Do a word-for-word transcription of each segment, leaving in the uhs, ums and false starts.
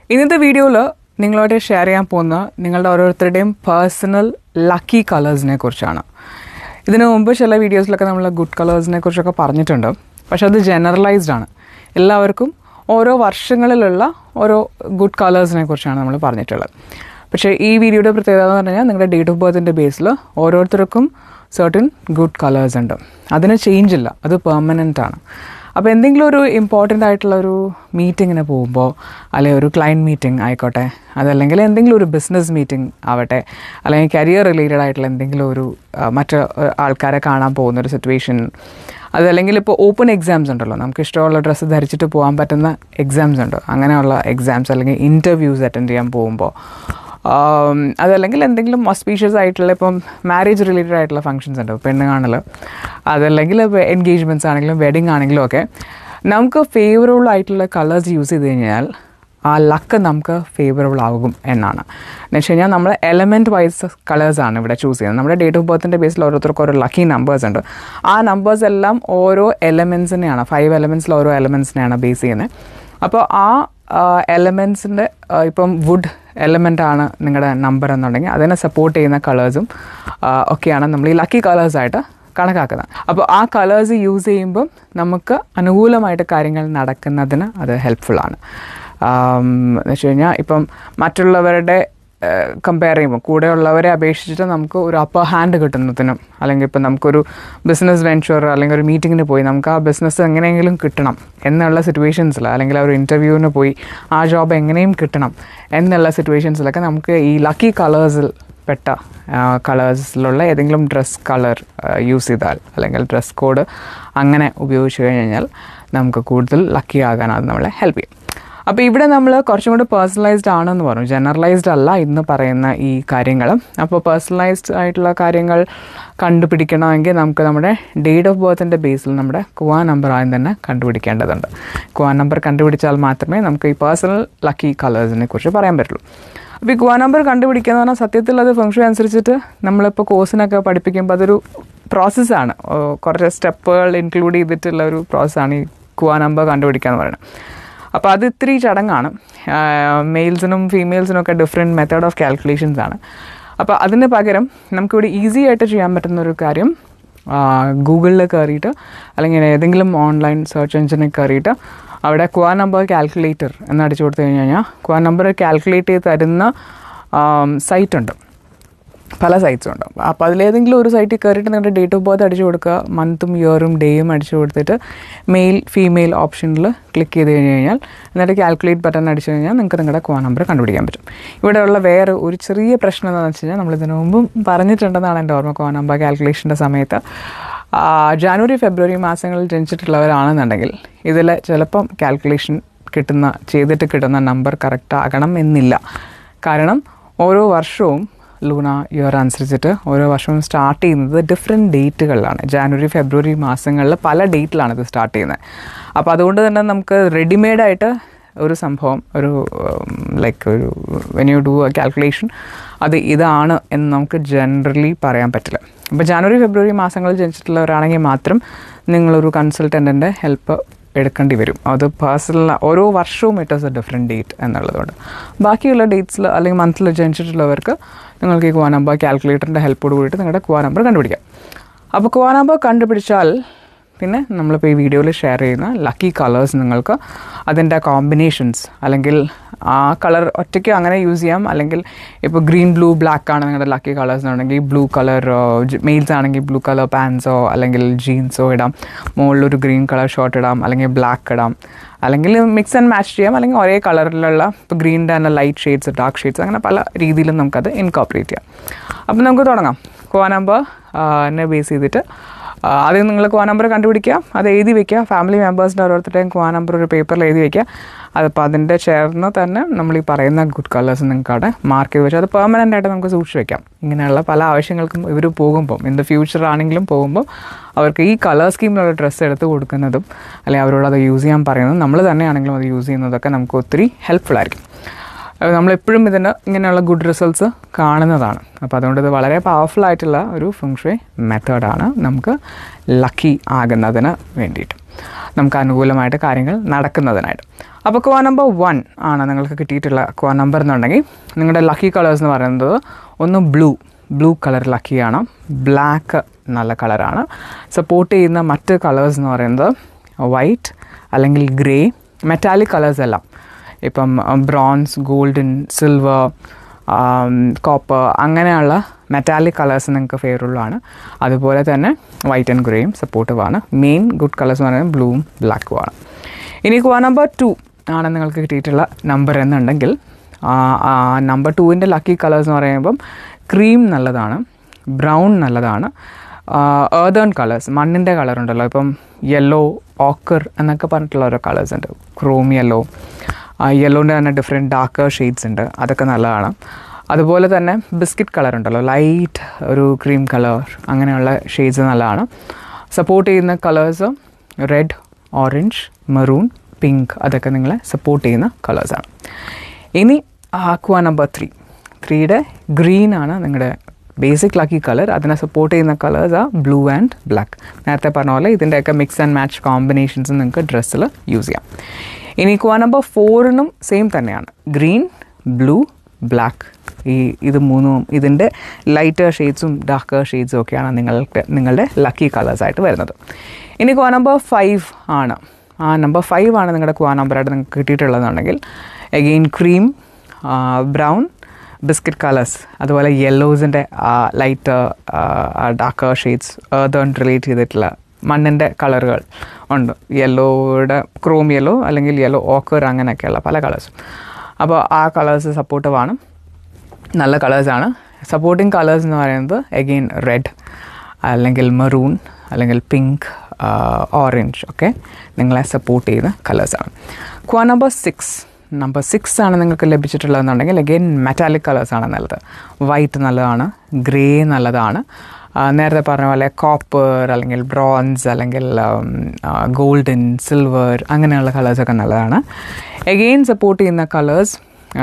ഇന്നത്തെ വീഡിയോയിൽ നിങ്ങളോട് ഷെയർ ചെയ്യാൻ പോകുന്ന നിങ്ങളുടെ ഓരോരുത്തരുടെയും പേഴ്സണൽ ലക്കി കളേഴ്സിനെ കുറിച്ചാണ്. ഇതിനു മുമ്പ് ചില വീഡിയോസിലൊക്കെ നമ്മൾ ഗുഡ് കളേഴ്സിനെ കുറിച്ചൊക്കെ പറഞ്ഞിട്ടുണ്ട്. പക്ഷെ അത് ജനറലൈസ്ഡ് ആണ്. എല്ലാവർക്കും ഓരോ വർഷങ്ങളിലുള്ള ഓരോ ഗുഡ് കളേഴ്സിനെ കുറിച്ചാണ് നമ്മൾ പറഞ്ഞിട്ടുള്ളത്. പക്ഷേ ഈ വീഡിയോയുടെ പ്രത്യേകത എന്ന് പറഞ്ഞു കഴിഞ്ഞാൽ നിങ്ങളുടെ ഡേറ്റ് ഓഫ് ബർത്തിൻ്റെ ബേസിൽ ഓരോരുത്തർക്കും സർട്ടൻ ഗുഡ് കളേഴ്സ് ഉണ്ട്. അതിന് ചേഞ്ച് ഇല്ല, അത് പെർമനൻ്റ് ആണ്. അപ്പോൾ എന്തെങ്കിലും ഒരു ഇമ്പോർട്ടൻ്റ് ആയിട്ടുള്ള ഒരു മീറ്റിങ്ങിന് പോകുമ്പോൾ, അല്ലെങ്കിൽ ഒരു ക്ലയൻറ്റ് മീറ്റിംഗ് ആയിക്കോട്ടെ, അതല്ലെങ്കിൽ എന്തെങ്കിലും ഒരു ബിസിനസ് മീറ്റിംഗ് ആവട്ടെ, അല്ലെങ്കിൽ കരിയർ റിലേറ്റഡ് ആയിട്ടുള്ള എന്തെങ്കിലും ഒരു മറ്റ് ആൾക്കാരെ കാണാൻ പോകുന്നൊരു സിറ്റുവേഷൻ, അതല്ലെങ്കിൽ ഇപ്പോൾ ഓപ്പൺ എക്സാംസ് ഉണ്ടല്ലോ, നമുക്ക് ഇഷ്ടമുള്ള ഡ്രസ്സ് ധരിച്ചിട്ട് പോകാൻ പറ്റുന്ന എക്സാംസ് ഉണ്ട്, അങ്ങനെയുള്ള എക്സാംസ് അല്ലെങ്കിൽ ഇൻ്റർവ്യൂസ് അറ്റൻഡ് ചെയ്യാൻ പോകുമ്പോൾ, അതല്ലെങ്കിൽ എന്തെങ്കിലും ഓസ്പീഷ്യസ് ആയിട്ടുള്ള ഇപ്പം മാരേജ് റിലേറ്റഡ് ആയിട്ടുള്ള ഫങ്ഷൻസ് ഉണ്ട്, പെണ്ണ് കാണൽ, അതല്ലെങ്കിൽ ഇപ്പോൾ എൻഗേജ്മെൻറ്റ്സ് ആണെങ്കിലും വെഡിങ് ആണെങ്കിലും ഒക്കെ നമുക്ക് ഫേവറബിൾ ആയിട്ടുള്ള കളേഴ്സ് യൂസ് ചെയ്ത് കഴിഞ്ഞാൽ ആ ലക്ക് നമുക്ക് ഫേവറബിൾ ആകും എന്നാണ്. എന്ന് വെച്ച് കഴിഞ്ഞാൽ നമ്മൾ എലമെൻറ്റ് വൈസ് കളേഴ്സാണ് ഇവിടെ ചൂസ് ചെയ്യുന്നത്. നമ്മുടെ ഡേറ്റ് ഓഫ് ബർത്തിൻ്റെ ബേസിൽ ഓരോരുത്തർക്കും ഓരോ ലക്കി നമ്പേഴ്സ് ഉണ്ട്. ആ നമ്പേഴ്സ് എല്ലാം ഓരോ എലമെൻസിനെയാണ്, ഫൈവ് എലമെൻറ്റ്സിൽ ഓരോ എലമെൻറ്റ്സിനെയാണ് ബേസ് ചെയ്യുന്നത്. അപ്പോൾ ആ എലമെൻറ്റ്സിൻ്റെ ഇപ്പം വുഡ് എലമെൻ്റ് ആണ് നിങ്ങളുടെ നമ്പർ എന്നുണ്ടെങ്കിൽ അതിനെ സപ്പോർട്ട് ചെയ്യുന്ന കളേഴ്സും ഒക്കെയാണ് നമ്മൾ ഈ ലക്കി കളേഴ്സായിട്ട് കണക്കാക്കുന്നത്. അപ്പോൾ ആ കളേഴ്സ് യൂസ് ചെയ്യുമ്പം നമുക്ക് അനുകൂലമായിട്ട് കാര്യങ്ങൾ നടക്കുന്നതിന് അത് ഹെൽപ്ഫുള്ളാണ്. എന്ന് വെച്ച് കഴിഞ്ഞാൽ ഇപ്പം മറ്റുള്ളവരുടെ കമ്പയർ ചെയ്യുമ്പോൾ കൂടെയുള്ളവരെ അപേക്ഷിച്ചിട്ട് നമുക്ക് ഒരു അപ്പർ ഹാൻഡ് കിട്ടുന്നതിനും, അല്ലെങ്കിൽ ഇപ്പം നമുക്കൊരു ബിസിനസ് വെഞ്ചർ അല്ലെങ്കിൽ ഒരു മീറ്റിങ്ങിന് പോയി നമുക്ക് ആ ബിസിനസ് എങ്ങനെയെങ്കിലും കിട്ടണം എന്നുള്ള സിറ്റുവേഷൻസിൽ, അല്ലെങ്കിൽ ഒരു ഇൻ്റർവ്യൂവിന് പോയി ആ ജോബ് എങ്ങനെയും കിട്ടണം എന്നുള്ള സിറ്റുവേഷൻസിലൊക്കെ നമുക്ക് ഈ ലക്കി കളേഴ്സിൽ പെട്ട കളേഴ്സിലുള്ള ഏതെങ്കിലും ഡ്രസ് കളർ യൂസ് ചെയ്താൽ, അല്ലെങ്കിൽ ഡ്രസ് കോഡ് അങ്ങനെ ഉപയോഗിച്ച് കഴിഞ്ഞാൽ നമുക്ക് കൂടുതൽ ലക്കി ആകാൻ അത് നമ്മളെ ഹെൽപ്പ് ചെയ്യും. അപ്പോൾ ഇവിടെ നമ്മൾ കുറച്ചും കൂടി പേഴ്സണലൈസ്ഡ് ആണെന്ന് പറഞ്ഞു, ജനറലൈസ്ഡ് അല്ല ഇന്ന് പറയുന്ന ഈ കാര്യങ്ങൾ. അപ്പോൾ പേഴ്സണലൈസ്ഡ് ആയിട്ടുള്ള കാര്യങ്ങൾ കണ്ടുപിടിക്കണമെങ്കിൽ നമുക്ക് നമ്മുടെ ഡേറ്റ് ഓഫ് ബർത്തിൻ്റെ ബേസിൽ നമ്മുടെ ക്വാ നമ്പർ ആദ്യം തന്നെ കണ്ടുപിടിക്കേണ്ടതുണ്ട്. ക്വാ നമ്പർ കണ്ടുപിടിച്ചാൽ മാത്രമേ നമുക്ക് ഈ പേഴ്സണൽ ലക്കി കളേഴ്സിനെ കുറിച്ച് പറയാൻ പറ്റുള്ളൂ. അപ്പോൾ ഈ ക്വാ നമ്പർ കണ്ടുപിടിക്കുക എന്ന് പറഞ്ഞാൽ സത്യത്തിൽ അത് ഫെങ് ഷുയ് അനുസരിച്ചിട്ട് നമ്മളിപ്പോൾ കോഴ്സിനൊക്കെ പഠിപ്പിക്കുമ്പോൾ അതൊരു പ്രോസസ്സാണ്, കുറച്ച് സ്റ്റെപ്പുകൾ ഇൻക്ലൂഡ് ചെയ്തിട്ടുള്ള ഒരു പ്രോസസ്സാണ് ഈ ക്വാ നമ്പർ കണ്ടുപിടിക്കുക എന്ന് പറയുന്നത്. അപ്പോൾ അത് ഇത്തിരി ചടങ്ങാണ്. മെയിൽസിനും ഫീമെയിൽസിനും ഒക്കെ ഡിഫറെൻറ്റ് മെത്തേഡ് ഓഫ് കാൽക്കുലേഷൻസ് ആണ്. അപ്പോൾ അതിന് പകരം നമുക്കിവിടെ ഈസി ആയിട്ട് ചെയ്യാൻ പറ്റുന്ന ഒരു കാര്യം, ഗൂഗിളിൽ കയറിയിട്ട് അല്ലെങ്കിൽ ഏതെങ്കിലും ഓൺലൈൻ സെർച്ച് എഞ്ചിനിൽ കയറിയിട്ട് അവിടെ ക്വാ നമ്പർ കാൽക്കുലേറ്റർ എന്ന് അടിച്ചു കൊടുത്തു കഴിഞ്ഞ് കഴിഞ്ഞാൽ ക്വാ നമ്പർ കാൽക്കുലേറ്റ് ചെയ്ത് തരുന്ന സൈറ്റുണ്ട്, പല സൈറ്റ്സും ഉണ്ട്. അപ്പോൾ അതിലേതെങ്കിലും ഒരു സൈറ്റിൽ കയറിയിട്ട് നിങ്ങളുടെ ഡേറ്റ് ഓഫ് ബർത്ത് അടിച്ചു കൊടുക്കുക, മന്തും ഇയറും ഡേയും അടിച്ചു കൊടുത്തിട്ട് മെയിൽ ഫീമെയിൽ ഓപ്ഷനിൽ ക്ലിക്ക് ചെയ്ത് കഴിഞ്ഞ് കഴിഞ്ഞാൽ എന്നിട്ട് കാൽക്കുലേറ്റ് ബട്ടൺ അടിച്ചു കഴിഞ്ഞാൽ നിങ്ങൾക്ക് നിങ്ങളുടെ ക്വാ നമ്പർ കണ്ടുപിടിക്കാൻ പറ്റും. ഇവിടെയുള്ള വേറെ ഒരു ചെറിയ പ്രശ്നം എന്താണെന്ന് വെച്ച് കഴിഞ്ഞാൽ നമ്മളിതിനു മുമ്പും പറഞ്ഞിട്ടുണ്ടെന്നാണ് എൻ്റെ ഓർമ്മ. ക്വാ നമ്പർ കാൽക്കുലേഷൻ്റെ സമയത്ത് ജാനുവരി ഫെബ്രുവരി മാസങ്ങളിൽ ജനിച്ചിട്ടുള്ളവരാണെന്നുണ്ടെങ്കിൽ ഇതിൽ ചിലപ്പം കാൽക്കുലേഷൻ കിട്ടുന്ന ചെയ്തിട്ട് കിട്ടുന്ന നമ്പർ കറക്റ്റ് ആകണം എന്നില്ല. കാരണം ഓരോ വർഷവും ലൂണ ഇയർ അനുസരിച്ചിട്ട് ഓരോ വർഷവും സ്റ്റാർട്ട് ചെയ്യുന്നത് ഡിഫറെൻറ്റ് ഡേറ്റുകളിലാണ്. ജാനുവരി ഫെബ്രുവരി മാസങ്ങളിൽ പല ഡേറ്റിലാണ് ഇത് സ്റ്റാർട്ട് ചെയ്യുന്നത്. അപ്പോൾ അതുകൊണ്ട് തന്നെ നമുക്ക് റെഡിമെയ്ഡായിട്ട് ഒരു സംഭവം ഒരു ലൈക്ക് ഒരു when you do a calculation അത് ഇതാണ് എന്ന് നമുക്ക് ജനറലി പറയാൻ പറ്റില്ല. അപ്പോൾ ജാനുവരി ഫെബ്രുവരി മാസങ്ങളിൽ ജനിച്ചിട്ടുള്ളവരാണെങ്കിൽ മാത്രം നിങ്ങളൊരു കൺസൾട്ടൻറ്റിൻ്റെ ഹെൽപ്പ് എടുക്കേണ്ടി വരും. അത് പേഴ്സണൽ ഓരോ വർഷവും it is a different date എന്നുള്ളതുകൊണ്ട്. ബാക്കിയുള്ള ഡേറ്റ്സിൽ അല്ലെങ്കിൽ മന്തിൽ ജനിച്ചിട്ടുള്ളവർക്ക് നിങ്ങൾക്ക് ഈ ക്വാ നമ്പർ കാൽക്കുലേറ്ററിൻ്റെ ഹെൽപ്പോട് കൂടിയിട്ട് നിങ്ങളുടെ ക്വാ നമ്പർ കണ്ടുപിടിക്കാം. അപ്പോൾ ക്വാ നമ്പർ കണ്ടുപിടിച്ചാൽ പിന്നെ നമ്മളിപ്പോൾ ഈ വീഡിയോയിൽ ഷെയർ ചെയ്യുന്ന ലക്കി കളേഴ്സ് നിങ്ങൾക്ക് അതിൻ്റെ കോമ്പിനേഷൻസ്, അല്ലെങ്കിൽ ആ കളർ ഒറ്റയ്ക്ക് അങ്ങനെ യൂസ് ചെയ്യാം, അല്ലെങ്കിൽ ഇപ്പോൾ ഗ്രീൻ ബ്ലൂ ബ്ലാക്ക് ആണ് നിങ്ങളുടെ ലക്കി കളേഴ്സ് എന്നുണ്ടെങ്കിൽ ബ്ലൂ കളർ മെയിൽസ് ആണെങ്കിൽ ബ്ലൂ കളർ പാൻസോ അല്ലെങ്കിൽ ജീൻസോ ഇടാം, മുകളിലൊരു ഗ്രീൻ കളർ ഷർട്ട് ഇടാം, അല്ലെങ്കിൽ ബ്ലാക്ക് ഇടാം, അല്ലെങ്കിൽ മിക്സ് ആൻഡ് മാച്ച് ചെയ്യാം, അല്ലെങ്കിൽ ഒരേ കളറിലുള്ള ഇപ്പോൾ ഗ്രീനിൻ്റെ തന്നെ ലൈറ്റ് ഷെയ്ഡ്സ് ഡാർക്ക് ഷെയ്ഡ്സ് അങ്ങനെ പല രീതിയിലും നമുക്കത് ഇൻകോപ്പറേറ്റ് ചെയ്യാം. അപ്പോൾ നമുക്ക് തുടങ്ങാം. ക്വാ നമ്പർ എന്നെ ബേസ് ചെയ്തിട്ട് ആദ്യം നിങ്ങൾ ക്വാ നമ്പർ കണ്ടുപിടിക്കുക, അത് എഴുതി വയ്ക്കുക. ഫാമിലി മെമ്പേഴ്സിൻ്റെ ഓരോരുത്തരുടെയും ക്വാ നമ്പർ ഒരു പേപ്പറിൽ എഴുതി വയ്ക്കുക. അതിപ്പോൾ അതിൻ്റെ ചേർന്ന് തന്നെ നമ്മൾ ഈ പറയുന്ന ഗുഡ് കളേഴ്സ് നിങ്ങൾക്ക് അവിടെ മാർക്ക് ചെയ്ത് വെച്ചാൽ അത് പെർമനൻ്റ് ആയിട്ട് നമുക്ക് സൂക്ഷിച്ച് വയ്ക്കാം. ഇങ്ങനെയുള്ള പല ആവശ്യങ്ങൾക്കും ഇവർ പോകുമ്പം ഇൻ ദ ഫ്യൂച്ചർ ആണെങ്കിലും പോകുമ്പോൾ അവർക്ക് ഈ കളർ സ്കീമിലുള്ള ഡ്രസ്സ് എടുത്ത് കൊടുക്കുന്നതും അല്ലെങ്കിൽ അവരോട് അത് യൂസ് ചെയ്യാൻ പറയുന്നതും നമ്മൾ തന്നെയാണെങ്കിലും അത് യൂസ് ചെയ്യുന്നതൊക്കെ നമുക്ക് ഒത്തിരി ഹെൽപ്ഫുൾ ആയിരിക്കും. നമ്മളെപ്പോഴും ഇതിന് ഇങ്ങനെയുള്ള ഗുഡ് റിസൾട്ട്സ് കാണുന്നതാണ്. അപ്പോൾ അതുകൊണ്ട് ഇത് വളരെ പവർഫുൾ ആയിട്ടുള്ള ഒരു ഫെങ് ഷുയ് മെത്തേഡാണ് നമുക്ക് ലക്കി ആകുന്നതിന് വേണ്ടിയിട്ട്, നമുക്ക് അനുകൂലമായിട്ട് കാര്യങ്ങൾ നടക്കുന്നതിനായിട്ട്. അപ്പോൾ ക്വാ നമ്പർ വൺ ആണ് നിങ്ങൾക്ക് കിട്ടിയിട്ടുള്ള ക്വാ നമ്പർ എന്നുണ്ടെങ്കിൽ നിങ്ങളുടെ ലക്കി കളേഴ്സ് എന്ന് പറയുന്നത് ഒന്ന് ബ്ലൂ ബ്ലൂ കളർ ലക്കിയാണ്, ബ്ലാക്ക് നല്ല കളറാണ്. സപ്പോർട്ട് ചെയ്യുന്ന മറ്റ് കളേഴ്സ് എന്ന് പറയുന്നത് വൈറ്റ് അല്ലെങ്കിൽ ഗ്രേ, മെറ്റാലിക് കളേഴ്സ് എല്ലാം ഇപ്പം ബ്രോൺസ്, ഗോൾഡൻ, സിൽവർ, കോപ്പർ അങ്ങനെയുള്ള മെറ്റാലിക് കളേഴ്സ് നിങ്ങൾക്ക് ഫേവറബിൾ ആണ്. അതുപോലെ തന്നെ വൈറ്റ് ആൻഡ് ഗ്രേയും സപ്പോർട്ടീവ് ആണ്. മെയിൻ ഗുഡ് കളേഴ്സ് എന്ന് പറയുന്നത് ബ്ലൂവും ബ്ലാക്കും ആണ്. ഇനി ക്വാ നമ്പർ ടു ആണ് നിങ്ങൾക്ക് കിട്ടിയിട്ടുള്ള നമ്പർ എന്നുണ്ടെങ്കിൽ നമ്പർ ടുവിൻ്റെ ലക്കി കളേഴ്സ് എന്ന് പറയുമ്പം ക്രീം നല്ലതാണ്, ബ്രൗൺ നല്ലതാണ്, ഏർതേൺ കളേഴ്സ് മണ്ണിൻ്റെ കളറുണ്ടല്ലോ, ഇപ്പം യെല്ലോ, ഓക്കർ എന്നൊക്കെ പറഞ്ഞിട്ടുള്ള ഓരോ കളേഴ്സ് ഉണ്ട്, ക്രോം യെല്ലോ, യെല്ലോൻ്റെ തന്നെ ഡിഫറെൻറ്റ് ഡാർക്കർ ഷെയ്ഡ്സ് ഉണ്ട്, അതൊക്കെ നല്ലതാണ്. അതുപോലെ തന്നെ ബിസ്ക്കറ്റ് കളർ ഉണ്ടല്ലോ, ലൈറ്റ് ഒരു ക്രീം കളർ, അങ്ങനെയുള്ള ഷെയ്ഡ്സ് നല്ലതാണ്. സപ്പോർട്ട് ചെയ്യുന്ന colours red, orange, maroon, pink, അതൊക്കെ നിങ്ങളെ സപ്പോർട്ട് ചെയ്യുന്ന കളേഴ്സാണ്. ഇനി ക്വാ നമ്പർ ത്രീ ത്രീയുടെ ഗ്രീൻ ആണ് നിങ്ങളുടെ ബേസിക് ലക്കി കളർ. അതിനെ സപ്പോർട്ട് ചെയ്യുന്ന കളേഴ്സ് ആ ബ്ലൂ ആൻഡ് ബ്ലാക്ക്. നേരത്തെ പറഞ്ഞ പോലെ ഇതിൻ്റെയൊക്കെ മിക്സ് ആൻഡ് മാച്ച് കോമ്പിനേഷൻസ് നിങ്ങൾക്ക് ഡ്രസ്സിൽ യൂസ് ചെയ്യാം. ഇനി ക്വാ നമ്പർ ഫോറിനും സെയിം തന്നെയാണ്, ഗ്രീൻ, ബ്ലൂ, ബ്ലാക്ക്. ഈ ഇത് മൂന്നും ഇതിൻ്റെ ലൈറ്റർ ഷെയ്ഡ്സും ഡാർക്കർ ഷെയ്ഡ്സും ഒക്കെയാണ് നിങ്ങൾക്ക് നിങ്ങളുടെ ലക്കി കളേഴ്സായിട്ട് വരുന്നത്. ഇനി ക്വാ നമ്പർ ഫൈവ് ആണ്. ആ നമ്പർ ഫൈവ് ആണ് നിങ്ങളുടെ ക്വാ നമ്പറായിട്ട് നിങ്ങൾക്ക് കിട്ടിയിട്ടുള്ളതെന്നുണ്ടെങ്കിൽ again cream, brown, biscuit colours, അതുപോലെ യെല്ലോസിൻ്റെ light darker shades, earthen relate ചെയ്തിട്ടുള്ള മണ്ണിൻ്റെ കളറുകൾ ഉണ്ട്, യെല്ലോയുടെ ക്രോം യെല്ലോ അല്ലെങ്കിൽ യെല്ലോ ഓക്കർ അങ്ങനെയൊക്കെയുള്ള പല കളേഴ്സും. അപ്പോൾ ആ കളേഴ്സ് സപ്പോർട്ടീവാണ്, നല്ല കളേഴ്സാണ്. സപ്പോർട്ടിങ് കളേഴ്സ് എന്ന് പറയുന്നത് എഗെയിൻ റെഡ് അല്ലെങ്കിൽ മെറൂൺ അല്ലെങ്കിൽ പിങ്ക്, ഓറഞ്ച് ഒക്കെ നിങ്ങളെ സപ്പോർട്ട് ചെയ്യുന്ന കളേഴ്സാണ്. Kua number six number six ആണ് നിങ്ങൾക്ക് ലഭിച്ചിട്ടുള്ളതെന്നുണ്ടെങ്കിൽ അഗെയിൻ മെറ്റാലിക് കളേഴ്സാണ് നല്ലത്. വൈറ്റ് നല്ലതാണ്, ഗ്രേ നല്ലതാണ്, നേരത്തെ പറഞ്ഞ പോലെ കോപ്പർ അല്ലെങ്കിൽ ബ്രോൺസ് അല്ലെങ്കിൽ ഗോൾഡൻ, സിൽവർ അങ്ങനെയുള്ള കളേഴ്സൊക്കെ നല്ലതാണ്. എഗെയിൻ സപ്പോർട്ട് ചെയ്യുന്ന കളേഴ്സ്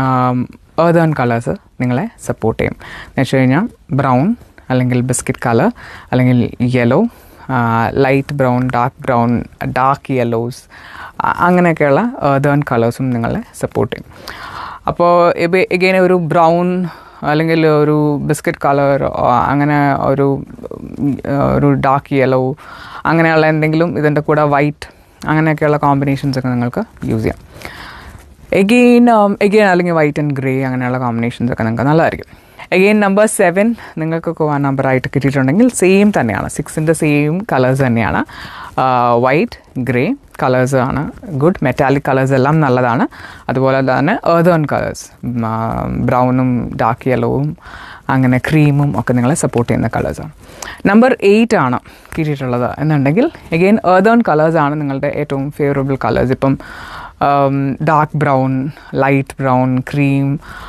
ഏർതേൺ കളേഴ്സ് നിങ്ങളെ സപ്പോർട്ട് ചെയ്യും. എന്ന് വെച്ച് കഴിഞ്ഞാൽ ബ്രൗൺ അല്ലെങ്കിൽ ബിസ്ക്കറ്റ് കളർ അല്ലെങ്കിൽ yellow, light brown, dark brown, dark yellows അങ്ങനെയൊക്കെയുള്ള ഏർതേൺ കളേഴ്സും നിങ്ങളെ സപ്പോർട്ട് ചെയ്യും. അപ്പോൾ എഗെയിൻ ഒരു ബ്രൗൺ അല്ലെങ്കിൽ ഒരു ബിസ്ക്കറ്റ് കളർ, അങ്ങനെ ഒരു ഒരു ഡാർക്ക് യെല്ലോ അങ്ങനെയുള്ള എന്തെങ്കിലും ഇതിൻ്റെ കൂടെ വൈറ്റ് അങ്ങനെയൊക്കെയുള്ള കോമ്പിനേഷൻസൊക്കെ നിങ്ങൾക്ക് യൂസ് ചെയ്യാം. എഗെയിൻ എഗെയിൻ അല്ലെങ്കിൽ വൈറ്റ് ആൻഡ് ഗ്രേ അങ്ങനെയുള്ള കോമ്പിനേഷൻസൊക്കെ നിങ്ങൾക്ക് നല്ലതായിരിക്കും. എഗെയിൻ നമ്പർ സെവൻ നിങ്ങൾക്കൊക്കെ ആ നമ്പറായിട്ട് കിട്ടിയിട്ടുണ്ടെങ്കിൽ സെയിം തന്നെയാണ്, സിക്സിൻ്റെ സെയിം കളേഴ്സ് തന്നെയാണ്. വൈറ്റ്, ഗ്രേ കളേഴ്സ് ആണ് ഗുഡ്, മെറ്റാലിക് കളേഴ്സ് എല്ലാം നല്ലതാണ്. അതുപോലെ തന്നെ ഏർതേൺ കളേഴ്സ് ബ്രൗണും ഡാർക്ക് യെല്ലോവും അങ്ങനെ ക്രീമും ഒക്കെ നിങ്ങളെ സപ്പോർട്ട് ചെയ്യുന്ന കളേഴ്സാണ്. നമ്പർ എയ്റ്റ് ആണ് കിട്ടിയിട്ടുള്ളത് എന്നുണ്ടെങ്കിൽ എഗെയിൻ ഏർതേൺ കളേഴ്സാണ് നിങ്ങളുടെ ഏറ്റവും ഫേവറബിൾ കളേഴ്സ്. ഇപ്പം dark brown, light brown, cream,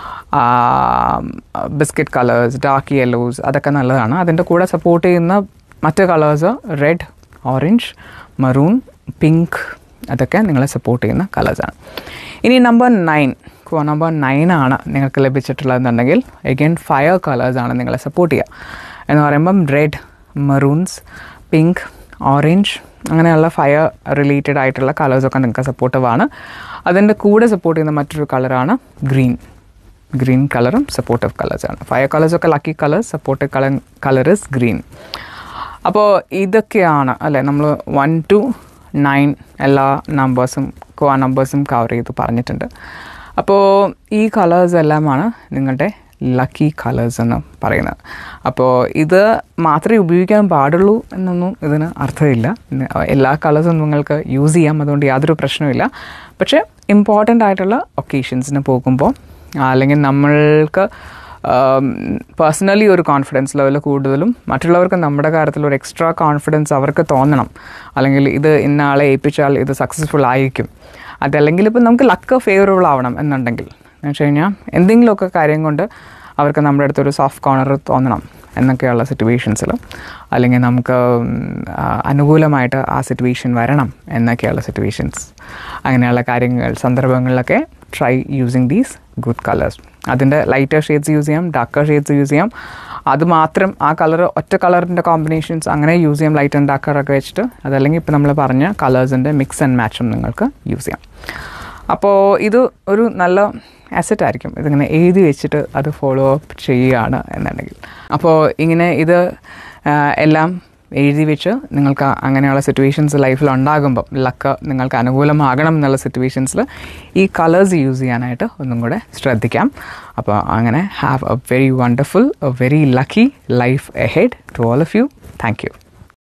biscuit colours, dark yellows അതൊക്കെ നല്ലതാണ്. അതിൻ്റെ കൂടെ സപ്പോർട്ട് ചെയ്യുന്ന മറ്റ് colours red, orange, maroon, pink അതൊക്കെ നിങ്ങളെ സപ്പോർട്ട് ചെയ്യുന്ന കളേഴ്സാണ്. ഇനി നമ്പർ നയൻ നമ്പർ നയൻ ആണ് നിങ്ങൾക്ക് ലഭിച്ചിട്ടുള്ളതെന്നുണ്ടെങ്കിൽ എഗെയിൻ ഫയർ കളേഴ്സാണ് നിങ്ങളെ സപ്പോർട്ട് ചെയ്യുക. എന്ന് പറയുമ്പം റെഡ്, മെറൂൺസ്, പിങ്ക്, ഓറഞ്ച് അങ്ങനെയുള്ള ഫയർ റിലേറ്റഡ് ആയിട്ടുള്ള കളേഴ്സൊക്കെ നിങ്ങൾക്ക് സപ്പോർട്ടീവാണ്. അതിൻ്റെ കൂടെ സപ്പോർട്ട് ചെയ്യുന്ന മറ്റൊരു കളറാണ് ഗ്രീൻ. ഗ്രീൻ കളറും സപ്പോർട്ടീവ് കളേഴ്സാണ്. ഫയർ കളേഴ്സൊക്കെ lucky colours, supportive colour colour is green. അപ്പോൾ ഇതൊക്കെയാണ് അല്ലേ നമ്മൾ വൺ ടു നയൻ എല്ലാ നമ്പേഴ്സും ആ നമ്പേഴ്സും കവർ ചെയ്ത് പറഞ്ഞിട്ടുണ്ട്. അപ്പോൾ ഈ കളേഴ്സ് എല്ലാമാണ് നിങ്ങളുടെ ലക്കി കളേഴ്സ് എന്ന് പറയുന്നത്. അപ്പോൾ ഇത് മാത്രമേ ഉപയോഗിക്കാൻ പാടുള്ളൂ എന്നൊന്നും ഇതിന് അർത്ഥമില്ല. എല്ലാ കളേഴ്സും നിങ്ങൾക്ക് യൂസ് ചെയ്യാം, അതുകൊണ്ട് യാതൊരു പ്രശ്നമില്ല. പക്ഷേ ഇമ്പോർട്ടൻ്റ് ആയിട്ടുള്ള ഒക്കേഷൻസിന് പോകുമ്പോൾ അല്ലെങ്കിൽ നമ്മൾക്ക് പേഴ്സണലി ഒരു കോൺഫിഡൻസ് ലെവൽ കൂടുതലും മറ്റുള്ളവർക്ക് നമ്മുടെ കാര്യത്തിൽ ഒരു എക്സ്ട്രാ കോൺഫിഡൻസ് അവർക്ക് തോന്നണം, അല്ലെങ്കിൽ ഇത് ഇന്ന ആളെ ഏൽപ്പിച്ചാൽ ഇത് സക്സസ്ഫുൾ ആയിരിക്കും, അതല്ലെങ്കിൽ ഇപ്പം നമുക്ക് ലക്ക് ഫേവറബിൾ ആവണം എന്നുണ്ടെങ്കിൽ എന്ന് വെച്ച് കഴിഞ്ഞാൽ എന്തെങ്കിലുമൊക്കെ കാര്യം കൊണ്ട് അവർക്ക് നമ്മുടെ അടുത്തൊരു സോഫ്റ്റ് കോർണർ തോന്നണം എന്നൊക്കെയുള്ള സിറ്റുവേഷൻസിൽ, അല്ലെങ്കിൽ നമുക്ക് അനുകൂലമായിട്ട് ആ സിറ്റുവേഷൻ വരണം എന്നൊക്കെയുള്ള സിറ്റുവേഷൻസ്, അങ്ങനെയുള്ള കാര്യങ്ങൾ സന്ദർഭങ്ങളിലൊക്കെ try using these good colours. അതിൻ്റെ ലൈറ്റർ ഷെയ്ഡ്സ് യൂസ് ചെയ്യാം, ഡാർക്കർ ഷെയ്ഡ്സ് യൂസ് ചെയ്യാം. അത് മാത്രം ആ കളർ ഒറ്റ കളറിൻ്റെ കോമ്പിനേഷൻസ് അങ്ങനെ യൂസ് ചെയ്യാം, ലൈറ്റ് ആൻഡ് ഡാർക്കറൊക്കെ വെച്ചിട്ട്. അതല്ലെങ്കിൽ ഇപ്പോൾ നമ്മൾ പറഞ്ഞ കളേഴ്സിൻ്റെ മിക്സ് ആൻഡ് മാച്ചും നിങ്ങൾക്ക് യൂസ് ചെയ്യാം. അപ്പോൾ ഇത് ഒരു നല്ല അസറ്റ് ആയിരിക്കും ഇതിങ്ങനെ എഴുതി വെച്ചിട്ട് അത് ഫോളോ അപ്പ് ചെയ്യുകയാണ് എന്നുണ്ടെങ്കിൽ. അപ്പോൾ ഇങ്ങനെ ഇത് എല്ലാം എഴുതി വെച്ച് നിങ്ങൾക്ക് അങ്ങനെയുള്ള സിറ്റുവേഷൻസ് ലൈഫിൽ ഉണ്ടാകുമ്പം ലക്ക് നിങ്ങൾക്ക് അനുകൂലമാകണം എന്നുള്ള സിറ്റുവേഷൻസിൽ ഈ കളേഴ്സ് യൂസ് ചെയ്യാനായിട്ട് ഒന്നും കൂടെ ശ്രദ്ധിക്കാം. അപ്പോൾ അങ്ങനെ have a very wonderful a very lucky life ahead to all of you. Thank U.